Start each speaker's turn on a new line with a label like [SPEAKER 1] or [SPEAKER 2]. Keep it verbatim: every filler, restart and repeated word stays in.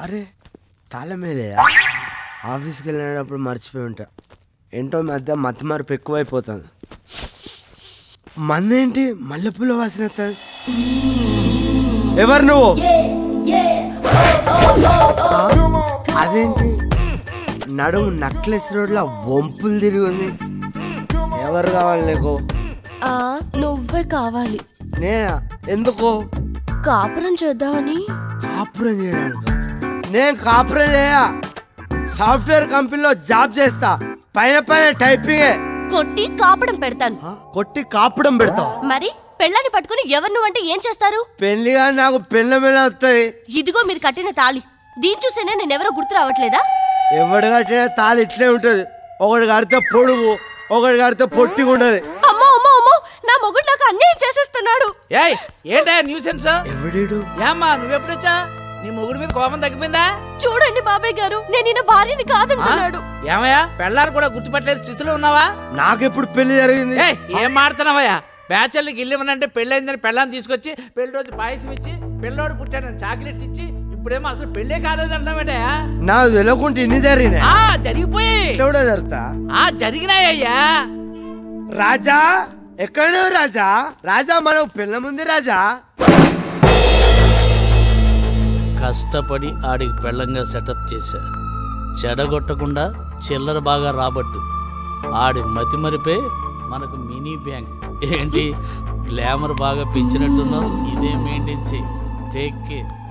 [SPEAKER 1] అరే తాళమేలే ఆఫీస్కి వెళ్ళినప్పుడు మర్చిపోయి ఉంటా. ఏంటో మధ్య మతి మరపు ఎక్కువైపోతుంది. మందేంటి మల్లెపూల వాసన. ఎవరు నువ్వు? అదేంటి నడుము నక్లెస్ రోడ్లో వంపులు తిరిగి ఉంది. ఎవరు కావాలి నీకు?
[SPEAKER 2] నువ్వే కావాలి.
[SPEAKER 1] నేనా? ఎందుకు?
[SPEAKER 2] కాపురం చేద్దామని.
[SPEAKER 1] కాపురం చేయడానికి? నేను కాపురం చేయ సాఫ్ట్వేర్ కంపెనీలో జాబ్ చేస్తా. పైన పైన టైపింగే.
[SPEAKER 2] కొట్టి కాపడం పెడతాను.
[SPEAKER 1] కొట్టి కాపడం పెడతావు?
[SPEAKER 2] మరి పెళ్ళాన్ని పట్టుకుని ఎవరు నువ్వంటే ఏం చేస్తారు?
[SPEAKER 1] పెళ్లిగా నాకు పెళ్ళ మీద వస్తుంది.
[SPEAKER 2] ఇదిగో మీరు కట్టిన తాళి. దీని చూసేనే నేనెవరో గుర్తు రావట్లేదా?
[SPEAKER 1] ఎవడు కట్టిన తాళి ఇట్లే ఉంటది. ఒకటి కడితే పొడుగు, ఒకటి కడితే పొట్టిగా ఉండదు.
[SPEAKER 2] అమ్మో అమ్మో అమ్మో, నా మొగుడు నాకు అన్యాయం చేసేస్తున్నాడు.
[SPEAKER 3] ఏయ్ ఏంటా న్యూసెన్స్?
[SPEAKER 1] ఎవడీడు?
[SPEAKER 3] ఏమ్మా నువ్వెప్పుడొచ్చా? నీ మొగుడు మీద కోపం తగ్గిపోయిందా?
[SPEAKER 2] చూడండి బాబాయ్ గారు, నేను ఈయన భార్యని కాదంటున్నాడు.
[SPEAKER 3] ఏమయ్యా పెళ్ళారు కూడా గుర్తుపట్టలేదు స్థితిలో ఉన్నావా?
[SPEAKER 1] నాకెప్పుడు పెళ్లి జరిగింది?
[SPEAKER 3] ఏం మాడుతున్నావయ్యా? బ్యాచర్లకి ఇల్లు పెళ్ళైందని పెళ్ళాన్ని తీసుకొచ్చి పెళ్లి రోజు పాయసం ఇచ్చి పిల్లోడు పుట్టాడని చాక్లెట్ ఇచ్చి ఇప్పుడేమో అసలు పెళ్ళే కాలేదంటావేటయా?
[SPEAKER 1] నాకు తెలియకుండా ఇన్ని జరిగినాయి.
[SPEAKER 3] జరిగిపోయి
[SPEAKER 1] జరుగుతా
[SPEAKER 3] జరిగినాయ్యా.
[SPEAKER 1] రాజా ఎక్కడ? రాజా రాజా మనకు పిల్ల ముందు. రాజా
[SPEAKER 3] కష్టపడి ఆడికి పెళ్ళంగా సెటప్ చేశా. చెడగొట్టకుండా చిల్లర బాగా రాబట్టు. ఆడి మతి మరిపే మనకు మినీ బ్యాంక్. ఏంటి గ్లామర్ బాగా పెంచినట్టున్నావు? ఇదే మెయింటైన్ చెయ్యి. Take care.